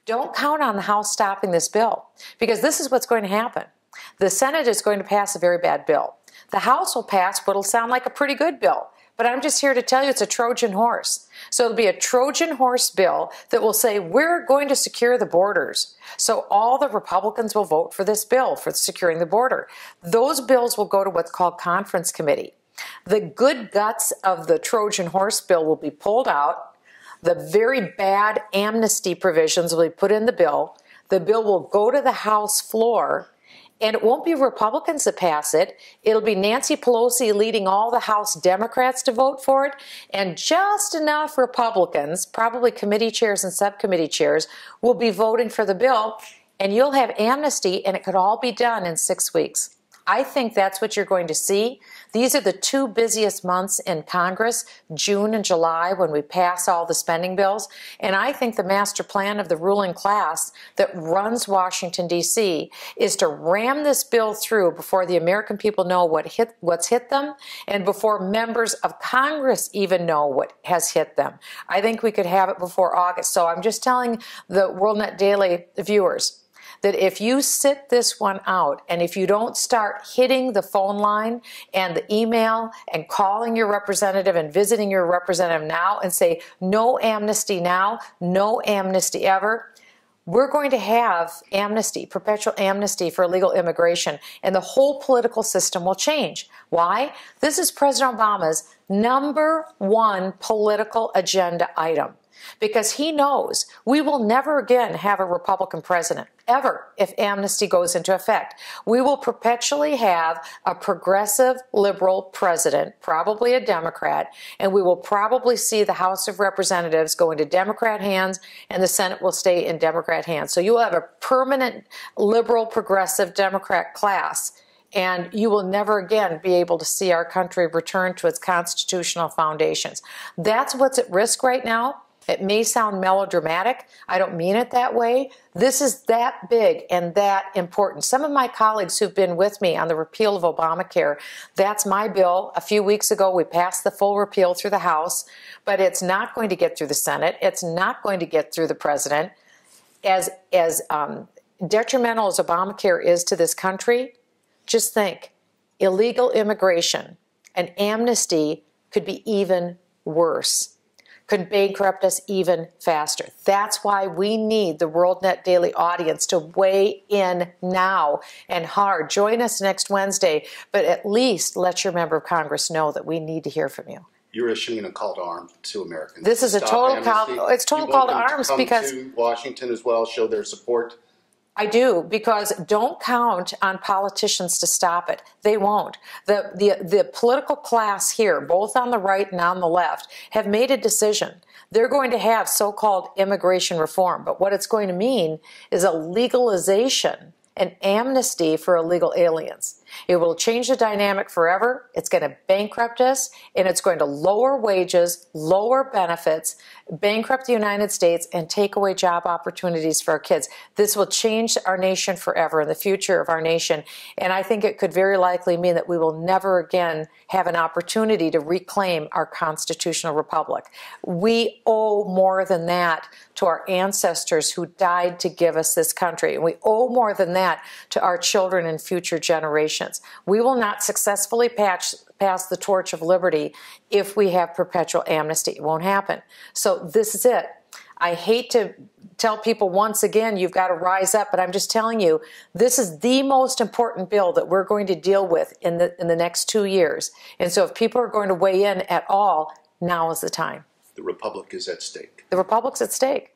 Don't count on the House stopping this bill, because this is what's going to happen. The Senate is going to pass a very bad bill. The House will pass what will sound like a pretty good bill. But I'm just here to tell you it's a Trojan horse. So it'll be a Trojan horse bill that will say we're going to secure the borders. So all the Republicans will vote for this bill for securing the border. Those bills will go to what's called conference committee. The good guts of the Trojan horse bill will be pulled out. The very bad amnesty provisions will be put in the bill. The bill will go to the House floor. And it won't be Republicans that pass it. It'll be Nancy Pelosi leading all the House Democrats to vote for it, and just enough Republicans, probably committee chairs and subcommittee chairs, will be voting for the bill, and you'll have amnesty, and it could all be done in 6 weeks. I think that's what you're going to see. These are the two busiest months in Congress, June and July, when we pass all the spending bills. And I think the master plan of the ruling class that runs Washington, D.C. is to ram this bill through before the American people know what's hit them and before members of Congress even know what has hit them. I think we could have it before August. So I'm just telling the WorldNet Daily viewers that if you sit this one out and if you don't start hitting the phone line and the email and calling your representative and visiting your representative now and say no amnesty now, no amnesty ever, we're going to have amnesty, perpetual amnesty for illegal immigration, and the whole political system will change. Why? This is President Obama's #1 political agenda item, because he knows we will never again have a Republican president, ever, if amnesty goes into effect. We will perpetually have a progressive liberal president, probably a Democrat, and we will probably see the House of Representatives go into Democrat hands and the Senate will stay in Democrat hands. So you will have a permanent liberal, progressive Democrat class, and you will never again be able to see our country return to its constitutional foundations. That's what's at risk right now. It may sound melodramatic. I don't mean it that way. This is that big and that important. Some of my colleagues who've been with me on the repeal of Obamacare, that's my bill. A few weeks ago, we passed the full repeal through the House, but it's not going to get through the Senate. It's not going to get through the president. As detrimental as Obamacare is to this country, just think, illegal immigration and amnesty could be even worse, could bankrupt us even faster. That's why we need the WorldNet Daily audience to weigh in now and hard. Join us next Wednesday, but at least let your member of Congress know that we need to hear from you. You're issuing a call to arms to Americans. This is a total call. It's total call to arms because to Washington as well, show their support. I do, because don't count on politicians to stop it. They won't. The political class here, both on the right and on the left, have made a decision. They're going to have so-called immigration reform, but what it's going to mean is a legalization, an amnesty for illegal aliens. It will change the dynamic forever. It's going to bankrupt us, and it's going to lower wages, lower benefits, bankrupt the United States, and take away job opportunities for our kids. This will change our nation forever and the future of our nation. And I think it could very likely mean that we will never again have an opportunity to reclaim our constitutional republic. We owe more than that to our ancestors who died to give us this country. And we owe more than that to our children and future generations. We will not successfully pass the torch of liberty if we have perpetual amnesty. It won't happen. So this is it. I hate to tell people once again, you've got to rise up, but I'm just telling you, this is the most important bill that we're going to deal with in the next 2 years. And so if people are going to weigh in at all, now is the time. The Republic is at stake. The Republic's at stake.